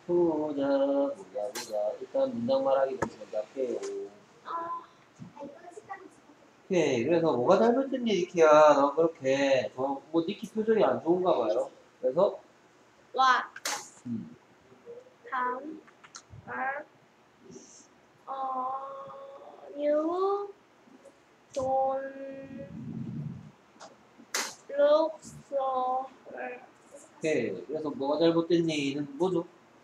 보자. 일단 문장 말하기부터 먼저 할게요. 오케이. 그래서 뭐가 잘못됐니, 니키야? 너 그렇게. 뭐, 니키 표정이 안 좋은가 봐요. 그래서, What? 음. 다음 you don't look so well. 오케이. 그래서 뭐가 잘못됐니는 뭐죠?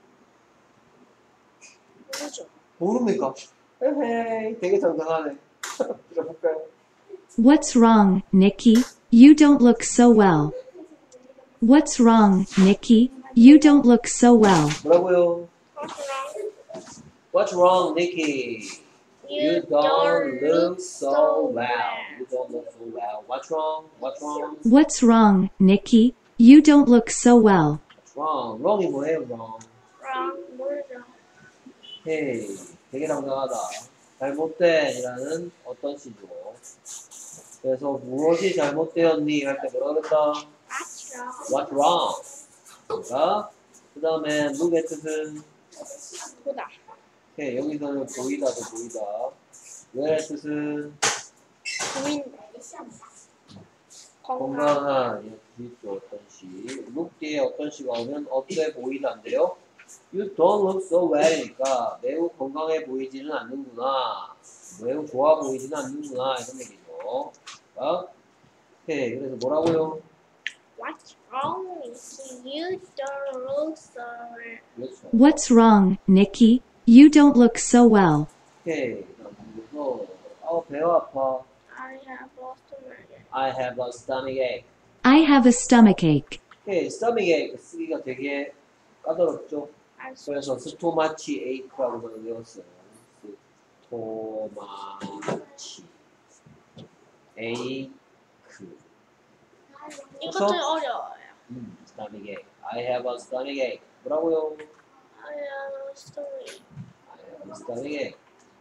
모르죠. 모릅니까? 에헤이, 되게 정당하네. 들어볼까요? What's wrong, Nikki? You don't look so well. What's wrong, Nikki? You don't look so well. 뭐라고요? What's wrong? What's wrong, Nikki? You don't look so well. You don't look so well. What's wrong? What's wrong? What's wrong, Nikki? You don't look so well. What's wrong? wrong이 뭐예요, wrong? Wrong. 모르죠. 헤이, 되게 당당하다. 잘못된이라는 어떤 시죠? 그래서 무엇이 잘못되었니? 할 때 뭐라 그랬다? What's wrong? What's wrong? 그 다음에 look의 뜻은 보다. 오케이, 여기서는 보이다도 보이다. where의 뜻은 보인다. 건강. 건강한 이렇게 있죠, 어떤 시. look 뒤에 어떤 시가 오면 어때 보이다인데요. You don't look so well이니까 매우 건강해 보이지는 않는구나. 매우 좋아 보이지는 않는구나. 이런 얘기죠. 오케이, 그래서 뭐라고요? What's wrong with you? Don't look so well. 그렇죠. What's wrong, Nikki? You don't look so well. 오케이, 그래서 배가 아파. I have lost my I have a stomach ache. I have a stomachache. 오케이, stomach ache 쓰기가 되게 까다롭죠. 그래서 스토마치 에이크라고만 외웠어요. 스토마치 에이크. 이것도 어려워요. stomach ache. I have a stomach ache. 뭐라고요? I have a story. I have a stomach ache.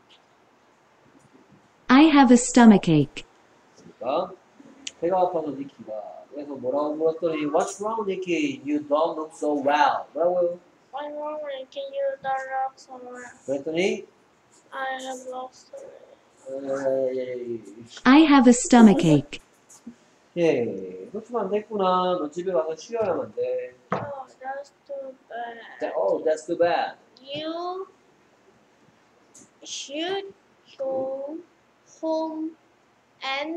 I have a stomachache. 그러니까 배가 아파서 니키가 그래서 뭐라고 물었더니 What's wrong, Nikki? You don't look so well. 뭐라고요? What's wrong with you? Don't look so well. 그랬더니 I have lost my I have a stomachache. 예, 그렇지만 안 됐구나. 너 집에 가서 쉬어야만 돼. Oh, that's too bad. Oh, that's too bad. You should go home and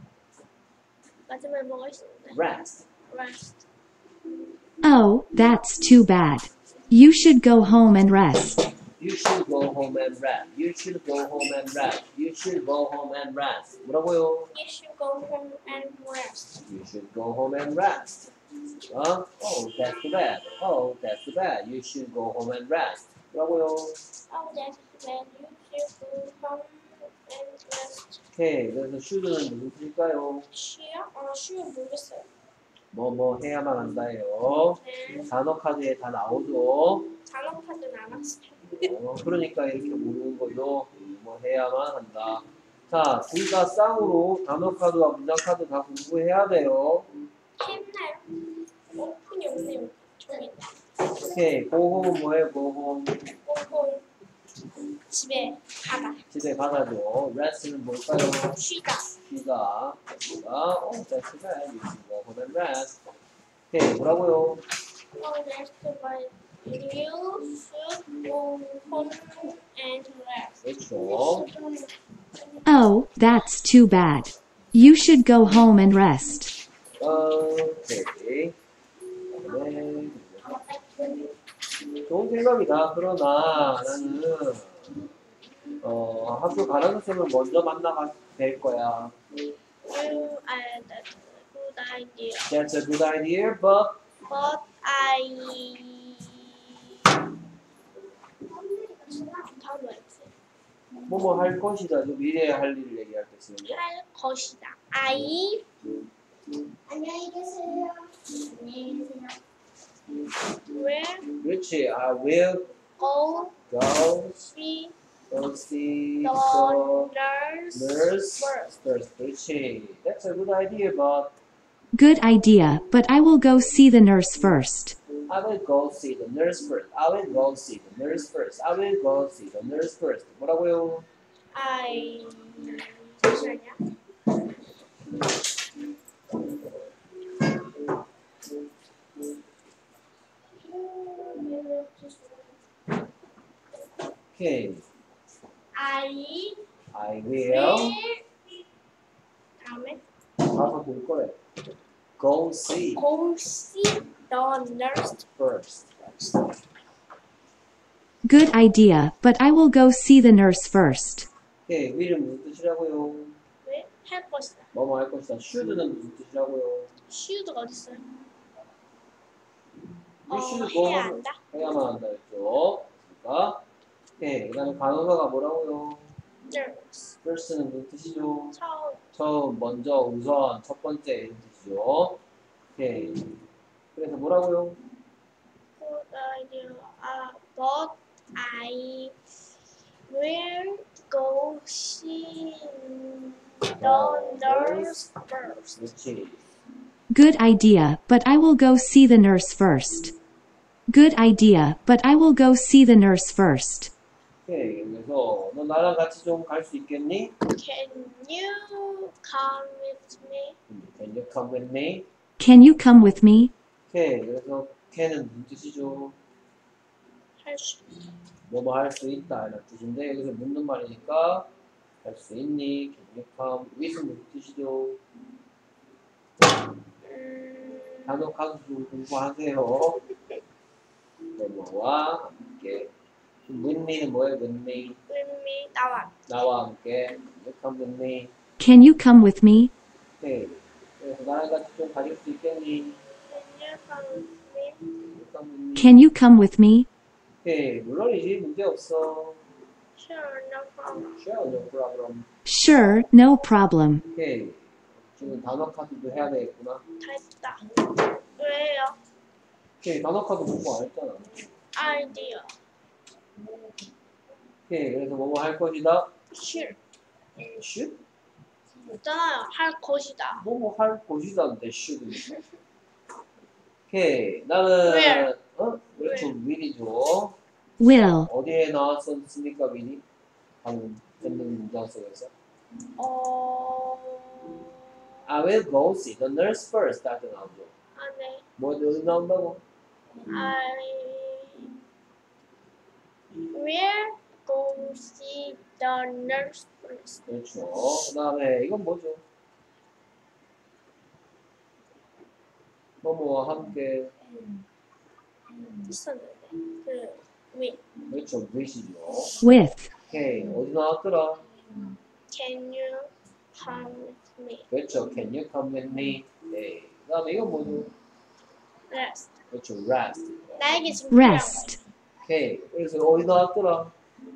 마지막에 뭐가 있었는데? Rest. Rest. Oh, that's too bad. You should go home and rest. You should go home and rest. You should go home and rest. You should go home and rest. 뭐라고요? You should go home and rest. You should go home and rest. Oh, that's too bad. Oh, that's too bad. You should go home and rest. 뭐라고요? Oh, that's bad. You should go home and rest. 오케이, 그래서 should는 무슨 뜻일까요? 쉬어? 쉬어 모르겠어요. 뭐 해야만 한다예요. 네. 단어 카드에 다 나오죠. 단어 카드는 안 왔어요. 그러니까 이렇게 모르는 거죠. 뭐 해야만 한다. 자, 둘 다 쌍으로 단어 카드와 문장 카드 다 공부해야 돼요. 했나요? 오픈이 없네요. 저기 오케이, 고홈은 뭐예요? 고홈. 오픈 집에 가다. 집에 가다죠. rest는 뭘까요? 쉬다. 쉬다. that's bad. You should go home and rest. 오케이, 뭐라고요? Oh, that's bad. You should go home and rest. 그렇죠. Oh, that's too bad. You should go home and rest. 오케이. 좋은 생각이다. 그러나 나는 학교 가라는 쌤을 먼저 만나가 될 거야. That's a good idea. That's a good idea, but But I 뭐뭐 할 것이다. 미래에 할 일을 얘기할 때 쓰는 거. 할 것이다. I 안녕히 계세요. 안녕히 계세요. Will 그렇지. I will go go see see the the nurse nurse first. first. 그렇지. That's a good idea, but Good idea, but I will go see the nurse first. I will go see the nurse first. I will go see the nurse first. I will go see the nurse first. 뭐라고요? I 잠시만요. 오케이. I I will. 다음에 가서 볼 거래. Go see go see the nurse first. Good idea, but I will go see the nurse first. 오케이. will은 무슨 뜻이라고요? 왜? 할 것이다. 뭐뭐 할 것이다. should는 무슨 뜻이라고요? should가 어딨어요? You should go 해야 하면 한다. 해야만 한다 했죠. 그러니까 오케이. 그다음에 간호사가 뭐라고요? nurse first는 무슨 뜻이죠? 처음 처음, 먼저, 우선, 첫 번째 이런 뜻이죠. 오케이. 그래서 뭐라고요? good idea. But I will go see the nurse first. 그렇지. Good idea, but I will go see the nurse first. Good idea, but I will go see the nurse first. 오케이. 그래서 너 나랑 같이 좀 갈 수 있겠니? Can you come with me? Can you come with me? Can you come with me? 오케이. 그래서 can은 무슨 뜻이죠? 할 수. 뭐뭐 할 수 있다 이런 뜻인데 여기서 묻는 말이니까 할 수 있니? Can you come? with은 무슨 뜻이죠? 단어 가수 공부하세요. 뭐뭐와 함께. with me는 뭐예요? with me. with me 나와. 나와 함께. Can you come with me? Can you come with me? 오케이. 그래서 나랑 같이 좀 다닐 수 있겠니? Can you come with me? Can you come with me? 오케이. 물론이지. 문제 없어. Sure, no problem. Sure, no problem. Sure, no problem. 오케이. 지금 단어 카드도 해야 되겠구나. 다 했다. 왜요? 오케이. 단어 카드 공부 안 했잖아. 아이디어. 오케이. 그래서 뭐뭐 할 것이다. Sure. should? 있잖아요. 할 것이다. 뭐뭐 할 것이다인데 should. 오케이. 나는 Where? 그렇죠. will이죠. Will. 어디에 나왔었습니까, will이? 방금 듣는 문장 속에서. I will go see the nurse first. 다시 나오죠. 네. 뭐 어디 나온다고? I will go see the nurse first. 그렇죠. 그 다음에 이건 뭐죠? 뭐뭐와 함께. 있었는데. with. 그렇죠. with이죠. With. 오케이. 어디 나왔더라? Can you come with me? 그렇죠. Can you come with me? 네. 그 다음에 이건 뭐죠? Rest. 그렇죠. rest. 나에게 지금 Rest. 오케이. 그래서 어디 나왔더라?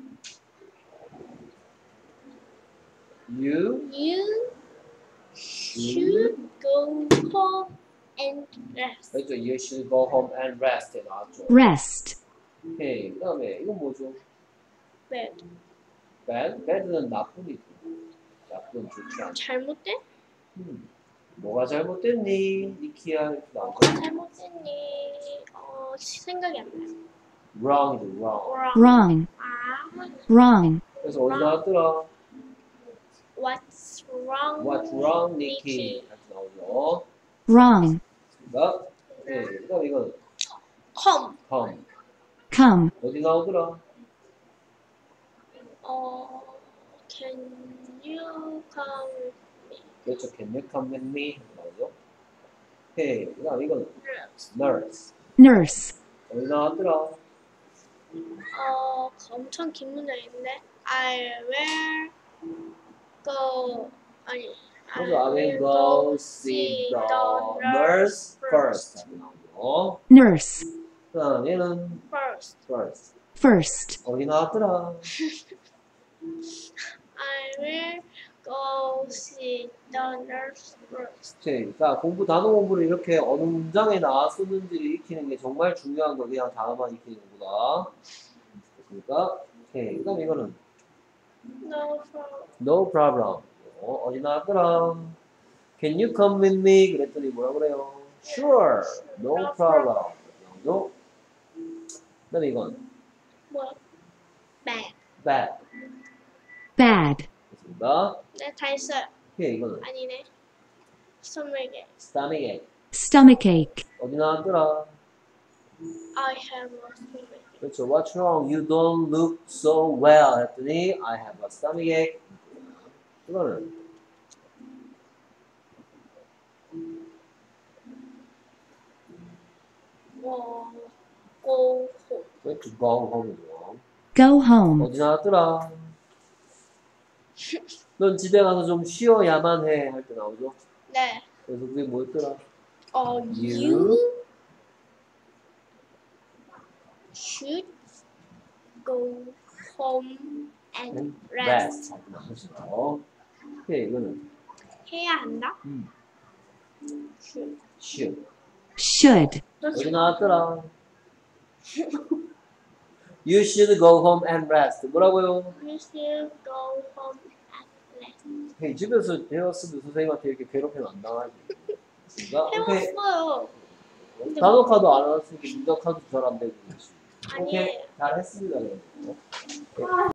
You You should. should go home and rest. 그렇죠. You should go home and rest. 나왔죠. Rest. 오케이. 그 다음에 이건 뭐죠? bed. bad? bad는 나쁜이죠. 나쁜 좋지 않아. 잘못된? 뭐가 잘못됐니? 니키야 이렇게 나오죠. 잘못됐니? 생각이 안 나요. wrong이죠. wrong. Wrong. Wrong. 그래서 어디 나왔더라? What's wrong? What's wrong, Nikki? 이렇게 나오죠. Wrong. 그러니까 네. 그 다음에 이건 Come. come. Come. 어디 나오더라? Can you come with me? 그렇죠. Can you come with me? 이렇게 나오죠. 오케이. 그 다음 이건 Rest. nurse. Nurse. 어디 나왔더라? 엄청 긴 문장인데. I will go. 아니. 그래서 I will go see the nurse first. 이렇게 나오죠. Nurse. 그 다음 얘는 First. first. First. 어디 나왔더라? I will go see the nurse first. 오케이. 자, 단어 공부를 이렇게 어느 문장에 나왔었는지를 익히는 게 정말 중요한 거. 그냥 단어만 익히는 것보다. 그러니까, 오케이. 그 다음 이거는 No problem. no problem. 어디 나왔더라? Can you come with me? 그랬더니 뭐라 그래요? Sure, no No problem. 그 그다음에 이건 뭐야? bad. bad. bad, 됐습니다. 네, 다 했어요. 오케이, 이거는 아니네. 스토맥에 stomach ache. stomachache, 어디 나왔더라? I have a stomach. 그렇죠. What's wrong? You don't look so well. 했더니 I have a stomach ache. 이거는 go home. 그렇죠. Go home이죠. go home, 어디 나왔더라? 넌 집에 가서 좀 쉬어야만 해. 할 때 나오죠. 네. 그래서 그게 뭐였더라? You should go home and rest. 할 때 나오죠. 오케이, 이거는 해야 한다. should. should. should, 어디 나왔더라? You should go home and rest. 뭐라고요? You should go home and rest. hey, 집에서 배웠으면 선생님한테 이렇게 괴롭히면 안 당하지. 그러니까 오케이. 해봤어요. 단어카도 안 왔으니까 문장카도 잘 안 되고. 오케이, 아니에요. 잘 했습니다. 그럼.